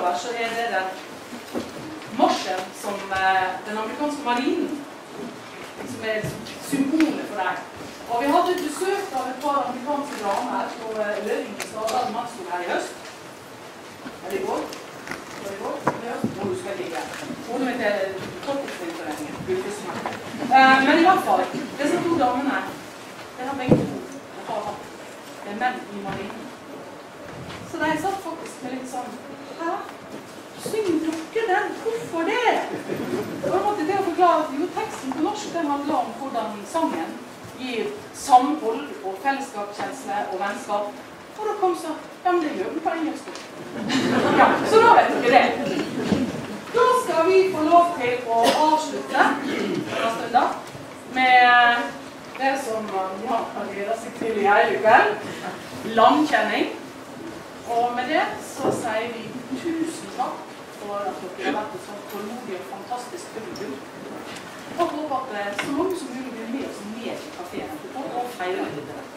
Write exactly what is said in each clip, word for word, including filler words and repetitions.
utover så er det den marsjen som den amerikanske marinen, som er symbolet for deg. Og vi hadde besøk av et par amerikanske damer på Løring i Stadal Mannstor her i høst. Er det i går? Er det i går? Det er høst? Nå husker jeg ikke. Hodet mitt er korttidsforeningen, fylkesmann. Men i hvert fall, disse to damene, det har begge to, det har hatt. Det er menn i marinen. Så de satt faktisk med litt sånn, hæ? Syng dere den? Hvorfor det? Og da måtte det å forklare at jo, teksten på norsk den handler om hvordan sangen gir samhold og fellesskapskjensle og vennskap. Og da kom så, ja, men det gjør den på engelsk. Ja, så da vet dere det. Da skal vi få lov til å avslutte denne stunden med det som Jan kan glede seg til i hele kveld. Landkjenning. Og med det så sier vi tusen takk for at dere har vært et sånt tålmodig og fantastisk publikum. Og håper at så mange som mulig blir med oss med i kaféen etterpå og feirer litt det.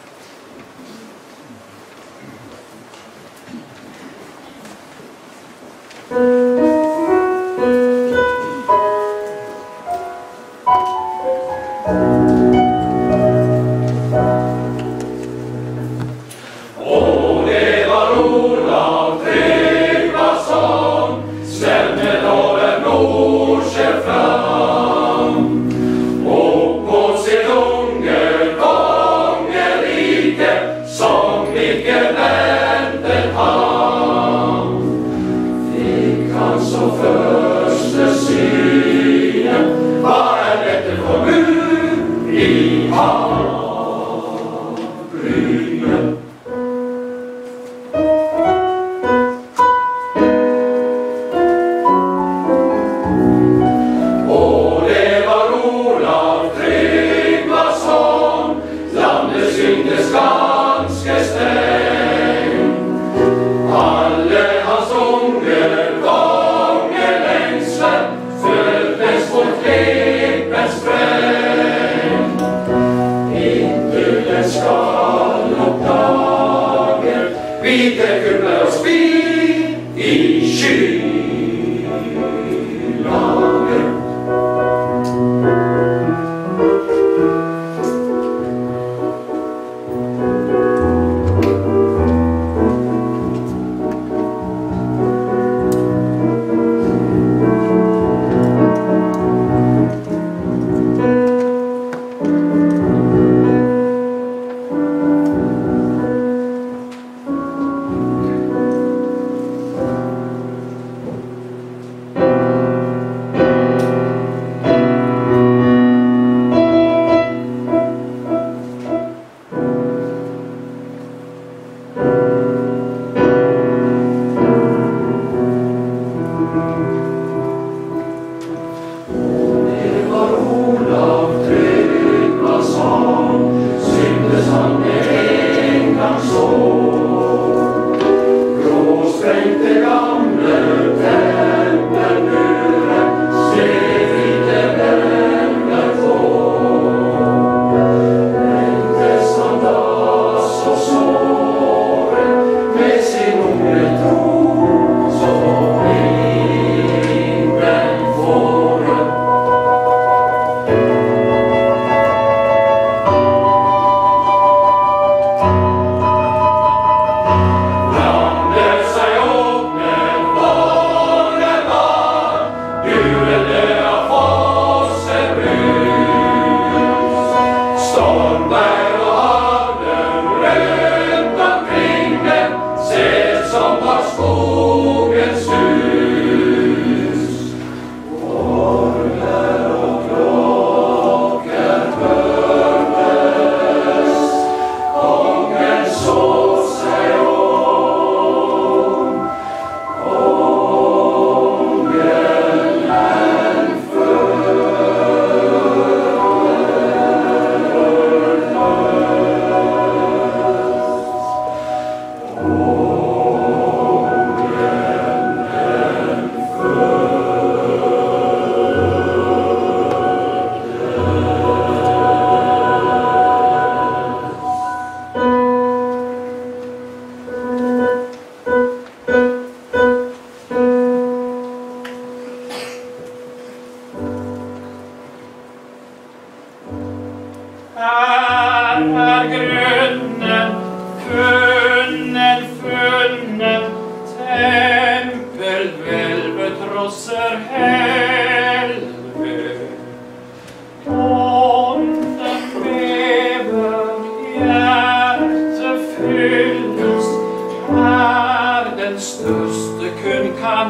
den største kun kan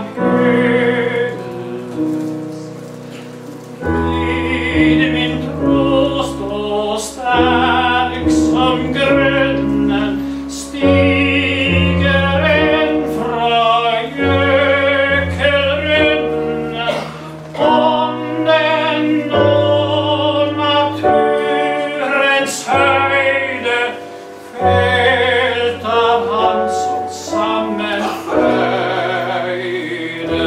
høres. Lyde min trost og sterk som grønnen stiger en fra gjøkelrunnen. Ånden og naturens høyde felt av Han som sammenføyde.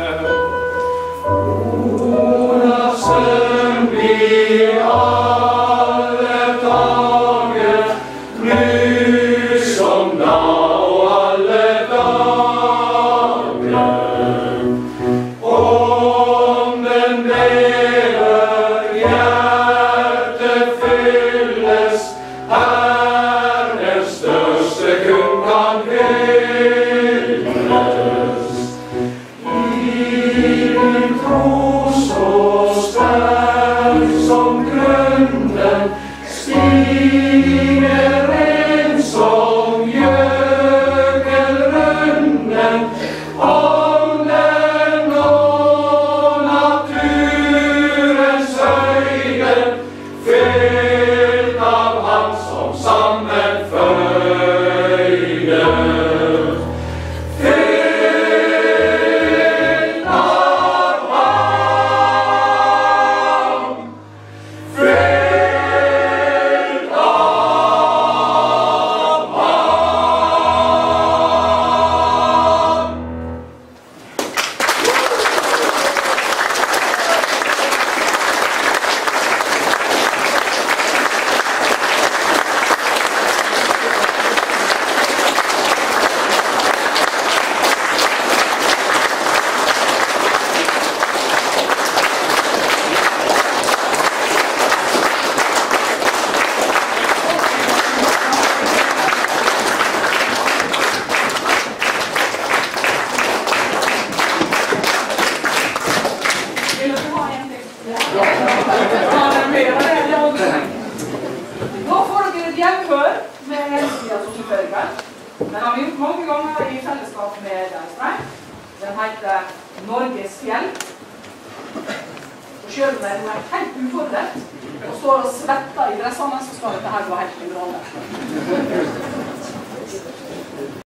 Olavs sønn blir alle dager, nu som da og alle dager. Ånden lever, hjertet fylles, Herrens største kun kan hylles. I din tro så sterk som grunnen stiger en som gjøkelrunnen. Ånden og naturens høyde fylt av Han som sammenføyde. Fylt av Han, fylt av Han. Vill du ha en till? Ja, det är mer än jag också. Då får dere et gjenhør med Helsida som fører. Den har vi gjort mange ganger i fellesskap med Deinsprein. Den heter Norges fjell. Og selv om den er helt uforberedt og står og svetter i dressene, så skal dette her gå helt i bra.